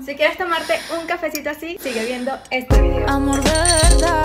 Si quieres tomarte un cafecito así, sigue viendo este video. Amor de verdad.